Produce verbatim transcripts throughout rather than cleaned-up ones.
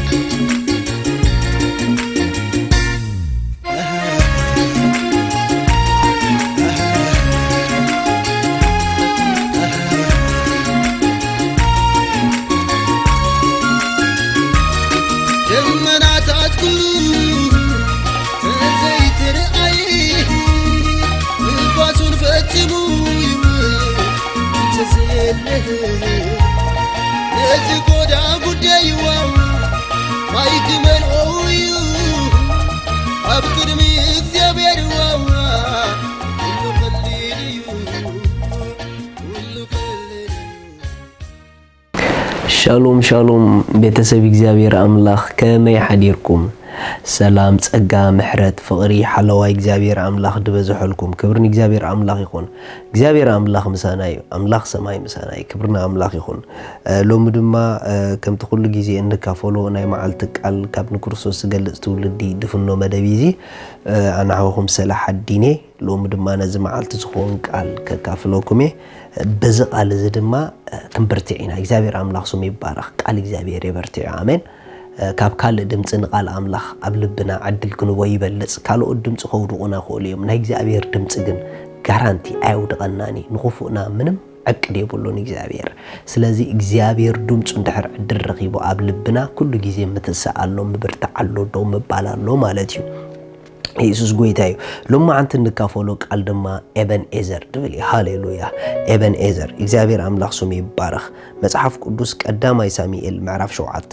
شالوم شالوم بيتسب እግዚአብሔር አምላክ ከመይ حديركم سلام ጸጋ ምሕረት ፍቅሪ ሓለዋይ እግዚአብሔር አምላክ ድበዝሕልኩም ክብርን እግዚአብሔር አምላክ ይኹን እግዚአብሔር አምላክ ምሳናይ አምላክ ሰማይ ምሳናይ ክብርና አምላክ ይኹን ሎም ድማ ከምት ኩሉ ጊዜ እንካፈሎ ናይ መዓልት ቃል ካብ ንክርስቶስ ዝገልጽ ትውልዲ ድፍኖ መደቢዚ አናሁም ሰላህ ዲኔ ሎም ድማ ነዝ መዓልት ዝኾን ቃል ከካፍሎኩም በዚ ቃል እዚ ድማ ክንበርቲዕና እግዚአብሔር አምላክ ስሙ ይባረክ ቃል እግዚአብሔር ይበርቲዕ አሜን ካብ ካል ድምጽ ንቃል አምላክ አብልብና አድል ክንወ ይበልጽ ካሎ ድምጽ ኸውዱና ኾልዮም ናይ እግዚአብሔር ድምጽ ግን ጋራንቲ አይውድቀናኒ ንኹፉና ምንም አቅድ ይብሉን እግዚአብሔር ስለዚህ እግዚአብሔር ድምጽ እንደሕር አድል ረኺቦ አብልብና ኩሉ ጊዜ ምትሰአሎ ምብርታዓሎ ዶ መባላሎ ማለት እዩ ኢየሱስ ጎይታዩ ለማ አንተ ንካፈሎ ቃል ድማ ኤበን ኤዘር ድብል ሃሌሉያ ኤበን ኤዘር እግዚአብሔር አምላክ ስሙ ይባረክ መጽሐፍ ቅዱስ ቀዳማይ ሳሙኤል ምዕራፍ ሸውዓተ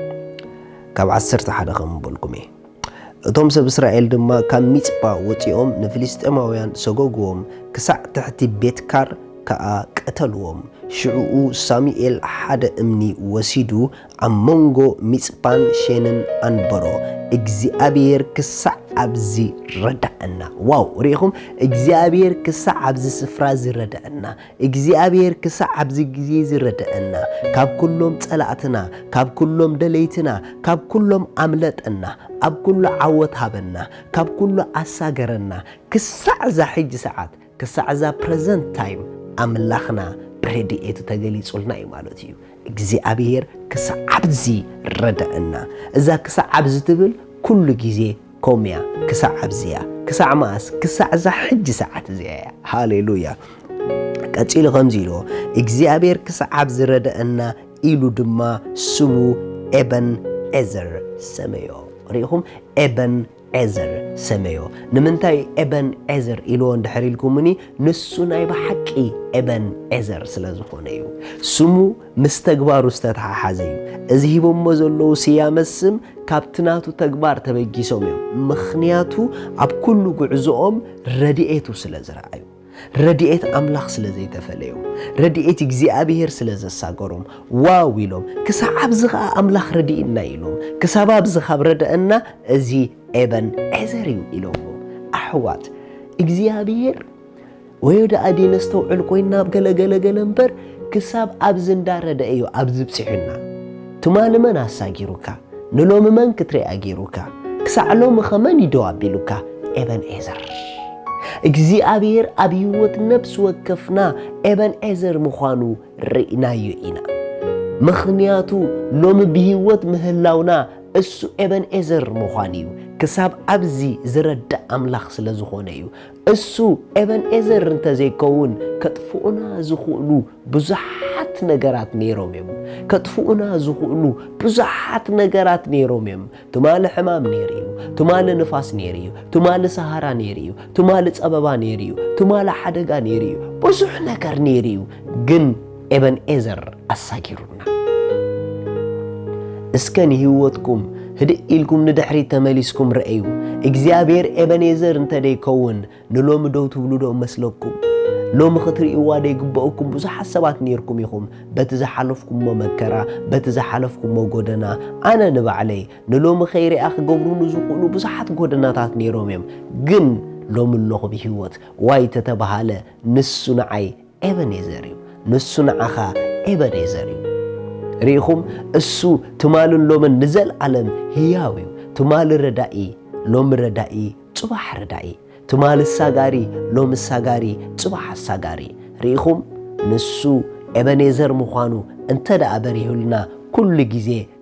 ካብ عشرة ሓደ ከም በልኩሜ እቶም ሰብ እስራኤል ድማ ካብ ሚጽጳ ወጪኦም ንፍልስጤማውያን ሰጎጎም ክሳዕ ትሕቲ ቤትካር ከኣ ቀተልዎም ሽዑኡ ሳሙኤል ሓደ እምኒ ወሲዱ አመንጎ ሚጽጳን ሼንን አንበሮ እግዚአብሔር ክሳዕ አብዚ ረዳእና ዋው ሪኹም እግዚአብሔር ክሳዕ አብዚ ስፍራ ዝረዳእና እግዚአብሔር ክሳዕ አብዚ ጊዜ ዝረዳእና ካብ ኩሎም ጸላእትና ካብ ኩሎም ደለይትና ካብ ኩሎም አምለጥና ኣብ ኩሉ ዓወት ሃበና ካብ ኩሉ አሳገረና ክሳዕ ዛ ሕጂ ሰዓት ክሳዕ ዛ ፕሬዘንት ታይም አምላኽና ብረድኤቱ ተገሊጹልና እዩ ማለት እዩ እግዚአብሔር ክሳዕ አብዚ ረዳእና እዛ ክሳዕ አብዚ ትብል ኩሉ ጊዜ ኮሚያ ክሳዕ አብዚያ ክሳዕ ማስ ክሳዕ ዛ ሕጂ ሰዓት እዚያ ሃሌሉያ ቀጽሉ ከምዚሎ እግዚአብሔር ክሳዕ አብዚ ረዳእና ኢሉ ድማ ስሙ ኤበን ኤዘር ሰመዮ ሪኹም ኤበን ኤዘር ሰመዮ ንምንታይ ኤበን ኤዘር ኢሎ እንድሕሪልኩምኒ ንሱ ናይ በሐቂ ኤበን ኤዘር ስለዝኾነዩ ስሙ ምስተግባሩ ዝተተሓሓዘዩ እዚ ሂቦሞ ዘለው ሲያመስም ካብትናቱ ተግባር ተበጊሶም እዮም ምኽንያቱ ኣብ ኩሉ ጉዕዞኦም ረድኤቱ ስለዝረአዩ ረድኤት አምላክ ስለዘይተፈለዩ ረድኤት እግዚአብሔር ስለዘሳገሮም ዋው ኢሎም ክሳዕ ኣብዚ አምላክ ረድኤና ኢሎም ክሳብ ኣብዚ ካብ ረዳእና እዚ ኤበን ኤዘር ኢሎም አሕዋት እግዚአብሔር ወይዳ አዲነስተው ዕልቆይና ገለገለ ገለምበር ክሳብ ኣብዚ እንዳረዳእዩ ኣብዚ ብጽሕና ትማልመን አሳጊሩካ ንሎም መን ክትሪ አጊሩካ ክሳዕሎም ኸመን ይደዋቢሉካ ኤበን ኤዘር እግዚአብሔር አብይወት ነፍስ ወከፍና ኤበን ኤዘር ምዃኑ ርኢናዮ ኢና ምኽንያቱ ሎም ብህይወት ምህላውና እሱ ኤበን ኤዘር ምዃንዩ ክሳብ ኣብዚ ዝረዳ አምላክ ስለዝኾነዩ እሱ ኤበን ኤዘር እንተዘይከውን ከጥፉኡና ዝኽእሉ ብዙሓት ነገራት ነይሮም እዮም ከጥፉኡና ዝኽእሉ ብዙሓት ነገራት ነይሮም እዮም ትማል ሕማም ነይሩ ትማል ንፋስ ነይሩ ትማል ሰሃራ ነይሩ ትማል ጸበባ ነይሩ ትማል ሓደጋ ነይሩ ብዙሕ ነገር ነይሩ ግን ኤበን ኤዘር አሳጊሩና እስከን ህይወትኩም ህድኢልኩም ንድሕሪ ተመሊስኩም ረአዩ እግዚአብሔር ኤበን ኤዘር እንተደይከውን ንሎም ደው ትብሉ ዶ መስለኩም ሎም ኽትሪእዋ ደይግበኡኩም ብዙሓት ሰባት ነይርኩም ኢኹም በቲ ዝሓለፍኩም መከራ በቲ ዝሓለፍኩም ጎደና ኣነ ንባዕለይ ንሎም ኸይሪኣ ክገብሩሉ ዝኽእሉ ብዙሓት ጎደናታት ነይሮም እዮም ግን ሎም ኣለኹ ብህይወት ዋይ ተተባሃለ ንሱ ንዓይ ኤበን ኤዘር እዩ ንሱ ንዓኻ ኤበን ኤዘር እዩ ሪኹም እሱ ትማልን ሎምን ንዘልዓለም ህያው እዩ ትማል ረዳኢ ሎም ረዳኢ ጽባሕ ረዳኢ ትማል ሳጋሪ ሎም ሳጋሪ ጽባሕ ሳጋሪ ሪኹም ንሱ ኤበን ኤዘር ምዃኑ እንተዳ በሪሁልና ኩሉ ጊዜ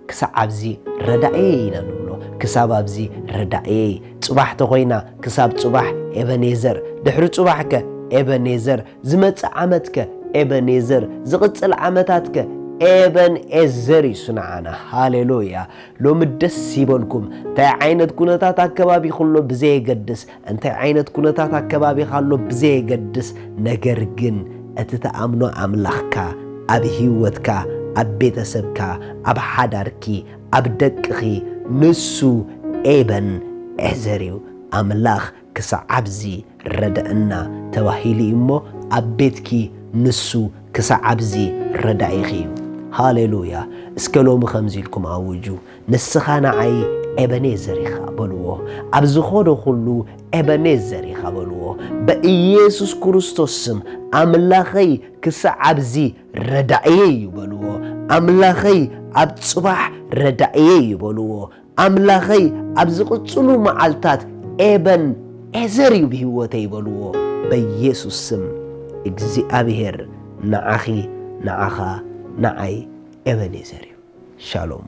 كسعبزي ردائينا نبلو كساب أبزي ردائي صباح تخوينا كساب صباح إبنيزر دحرو صباحك إبنيزر زمت عمتك إبنيزر زغت العمتاتك إبن إزري سنعنا هاليلويا لو مدس سيبونكم تا عينت كونتات كبابي خلو بزي قدس انت عينت كونتات كبابي خلو بزي قدس نجرجن اتتأمنو أملاخكا أب هيوتكا أب بيتسبكا أب حداركي أب دقخي نسو إبن إزريو أملاخ كسا عبزي ردأنا توهيلي إمو أب بيتكي نسو كسا عبزي ردائخيو هاليلويا اسكلوم خمزي لكم عوجو نسخانا عي إبنيزر يخابلوه أبزخوده خلو إبنيزر يخابلوه بإيسوس كريستوسم أملاخي كسعبزي ردائي يبلوه أملاخي أبتصبح ردائي يبلوه أملاخي أبزقصلو معالتات إبن إزري بهوتي يبلوه بإيسوسم إجزي أبهر نعخي نعخا نعي إبنيزر شالوم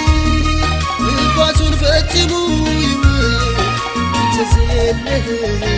Hey